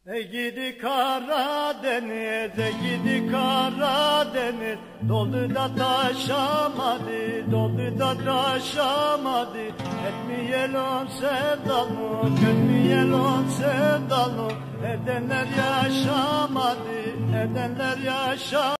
Ey gidi Karadeniz, ey gidi Karadeniz, doldu da taşamadı, doldu da taşamadı. Etmeyelim sevdalı, etmeyelim sevdalı, edenler yaşamadı, edenler yaşamadı.